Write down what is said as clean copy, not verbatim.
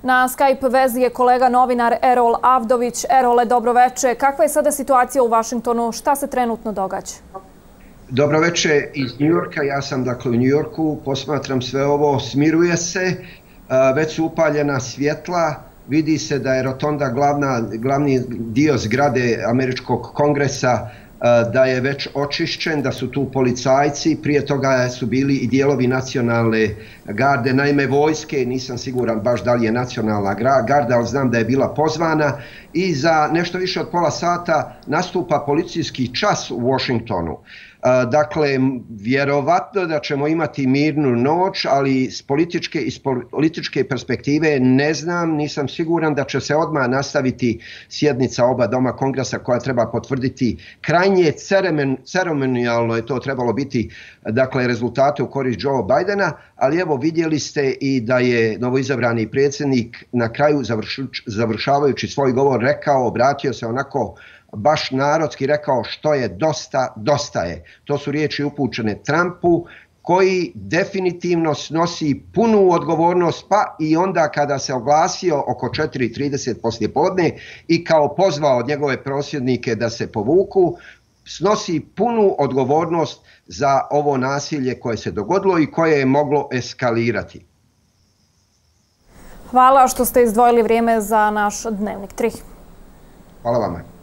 Na Skype vezi je kolega novinar Erol Avdović. Erole, dobroveče. Kakva je sada situacija u Vašingtonu? Šta se trenutno događa? Dobroveče iz Njujorka. Ja sam dakle u Njujorku. Posmatram sve ovo. Smiruje se. Već su upaljena svjetla. Vidi se da je rotonda glavni dio zgrade Američkog kongresa da je već očišćen, da su tu policajci, prije toga su bili i dijelovi nacionalne garde, naime vojske, nisam siguran baš da li je nacionalna garda, ali znam da je bila pozvana i za nešto više od pola sata nastupa policijski čas u Washingtonu. Dakle, vjerovatno da ćemo imati mirnu noć, ali iz političke perspektive ne znam, nisam siguran da će se odmah nastaviti sjednica oba doma kongresa koja treba potvrditi krajnje ceremonijalno je to trebalo biti, dakle, rezultate u korist Joe Bidena, ali evo vidjeli ste i da je novoizabrani predsjednik na kraju završavajući svoj govor rekao, obratio se onako baš narodski rekao što je dosta, dosta je. To su riječi upućene Trumpu koji definitivno snosi punu odgovornost pa i onda kada se oglasio oko 4:30 poslijepodne i kao pozvao njegove prosvjednike da se povuku, snosi punu odgovornost za ovo nasilje koje se dogodilo i koje je moglo eskalirati. Hvala što ste izdvojili vrijeme za naš Dnevnik 3. Hvala vama.